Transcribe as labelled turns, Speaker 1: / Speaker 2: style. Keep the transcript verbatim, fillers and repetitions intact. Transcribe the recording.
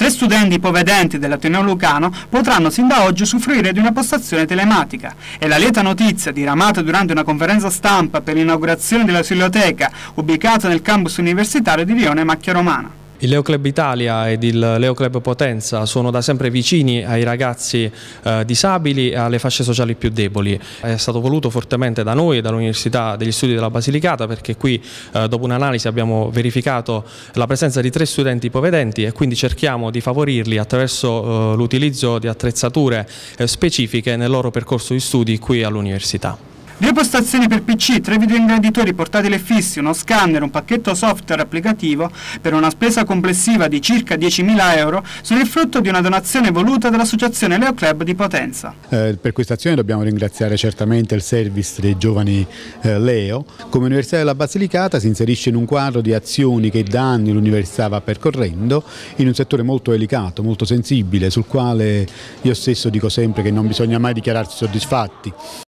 Speaker 1: Tre studenti ipovedenti dell'Ateneo Lucano potranno sin da oggi usufruire di una postazione telematica. È la lieta notizia diramata durante una conferenza stampa per l'inaugurazione della Silioteca, ubicata nel campus universitario di Rione Macchia Romana.
Speaker 2: Il Leo Club Italia ed il Leo Club Potenza sono da sempre vicini ai ragazzi eh, disabili e alle fasce sociali più deboli. È stato voluto fortemente da noi e dall'Università degli Studi della Basilicata, perché qui eh, dopo un'analisi abbiamo verificato la presenza di tre studenti ipovedenti e quindi cerchiamo di favorirli attraverso eh, l'utilizzo di attrezzature eh, specifiche nel loro percorso di studi qui all'università.
Speaker 1: Due postazioni per P C, tre videoingreditori portatili e fissi, uno scanner, un pacchetto software applicativo per una spesa complessiva di circa diecimila euro sono il frutto di una donazione voluta dall'Associazione Leo Club di Potenza.
Speaker 3: Eh, per questa azione dobbiamo ringraziare certamente il service dei giovani eh, Leo. Come Università della Basilicata si inserisce in un quadro di azioni che da anni l'Università va percorrendo in un settore molto delicato, molto sensibile, sul quale io stesso dico sempre che non bisogna mai dichiararsi soddisfatti.